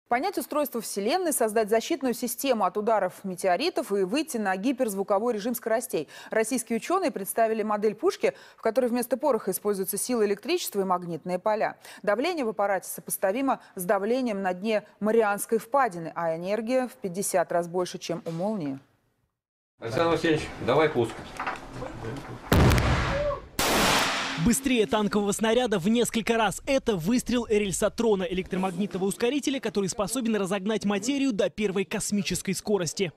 Понять устройство Вселенной, создать защитную систему от ударов метеоритов и выйти на гиперзвуковой режим скоростей. Российские ученые представили модель пушки, в которой вместо пороха используются силы электричества и магнитные поля. Давление в аппарате сопоставимо с давлением на дне Марианской впадины, а энергия в 50 раз больше, чем у молнии. Александр Васильевич, давай пуск. Быстрее танкового снаряда в несколько раз. Это выстрел рельсотрона, электромагнитного ускорителя, который способен разогнать материю до первой космической скорости.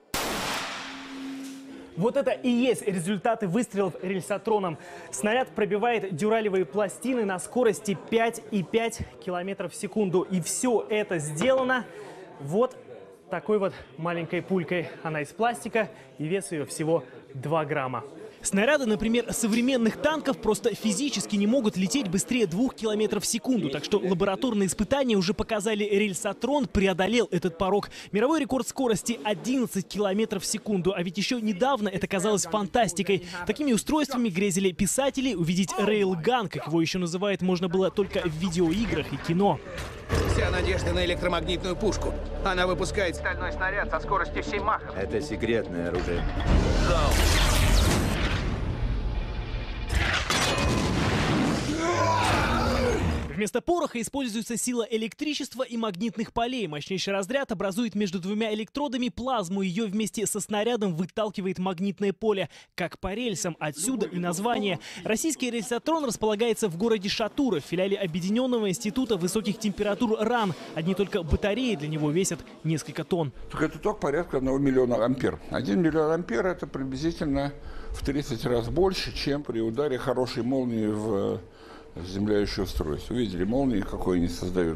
Вот это и есть результаты выстрелов рельсотроном. Снаряд пробивает дюралевые пластины на скорости 5,5 км в секунду. И все это сделано вот такой вот маленькой пулькой. Она из пластика, и вес ее всего 2 грамма. Снаряды, например, современных танков просто физически не могут лететь быстрее 2 км в секунду. Так что лабораторные испытания уже показали, рельсотрон преодолел этот порог. Мировой рекорд скорости 11 км в секунду. А ведь еще недавно это казалось фантастикой. Такими устройствами грезили писатели. Увидеть рейлган, как его еще называют, можно было только в видеоиграх и кино. Вся надежда на электромагнитную пушку. Она выпускает стальной снаряд со скоростью 7 махов. Это секретное оружие. Вместо пороха используется сила электричества и магнитных полей. Мощнейший разряд образует между двумя электродами плазму. Ее вместе со снарядом выталкивает магнитное поле. Как по рельсам. Отсюда и название. Российский рельсотрон располагается в городе Шатура, в филиале Объединенного института высоких температур РАН. Одни только батареи для него весят несколько тонн. Это ток порядка 1 миллиона ампер. 1 миллион ампер – это приблизительно в 30 раз больше, чем при ударе хорошей молнии в заземляющее устройство. Видели молнии, какой они создают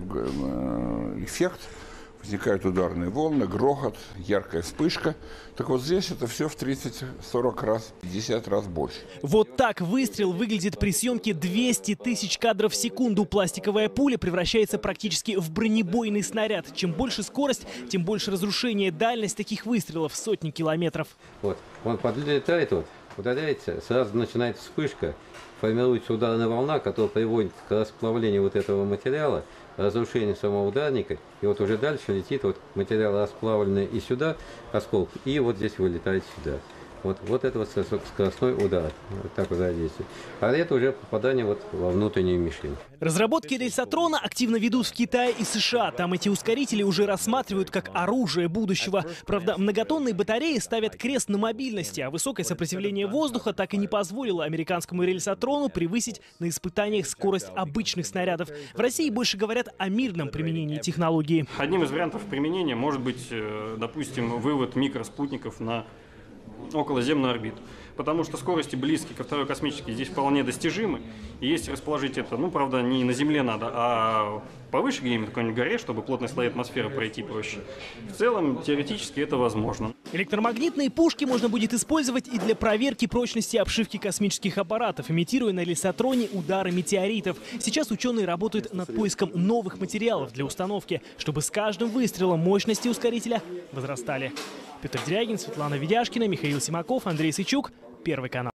эффект. Возникают ударные волны, грохот, яркая вспышка. Так вот здесь это все в 30-40 раз, 50 раз больше. Вот так выстрел выглядит при съемке 200 тысяч кадров в секунду. Пластиковая пуля превращается практически в бронебойный снаряд. Чем больше скорость, тем больше разрушение. Дальность таких выстрелов – сотни километров. Вот, он подлетает, ударяется, сразу начинает вспышка. Формируется ударная волна, которая приводит к расплавлению вот этого материала, разрушению самого ударника. И вот уже дальше летит вот материал расплавленный и сюда, осколок, и вот здесь вылетает сюда. Вот это вот скоростной удар. Вот так вот действует. А это уже попадание вот во внутреннюю мишень. Разработки рельсотрона активно ведут в Китае и США. Там эти ускорители уже рассматривают как оружие будущего. Правда, многотонные батареи ставят крест на мобильности, а высокое сопротивление воздуха так и не позволило американскому рельсотрону превысить на испытаниях скорость обычных снарядов. В России больше говорят о мирном применении технологии. Одним из вариантов применения может быть, допустим, вывод микроспутников на околоземную орбиту. Потому что скорости близкие ко второй космической здесь вполне достижимы. И если расположить это, правда, не на Земле надо, а повыше где-нибудь, на какой-нибудь горе, чтобы плотные слои атмосферы пройти проще. В целом, теоретически это возможно. Электромагнитные пушки можно будет использовать и для проверки прочности обшивки космических аппаратов, имитируя на рельсотроне удары метеоритов. Сейчас ученые работают над поиском новых материалов для установки, чтобы с каждым выстрелом мощности ускорителя возрастали. Петр Дрягин, Светлана Ведяшкина, Михаил Симаков, Андрей Сычук. Первый канал.